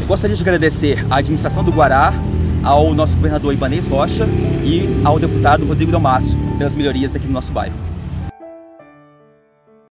Gostaria de agradecer à administração do Guará, ao nosso governador Ibanez Rocha e ao deputado Rodrigo Dalmacio pelas melhorias aqui no nosso bairro.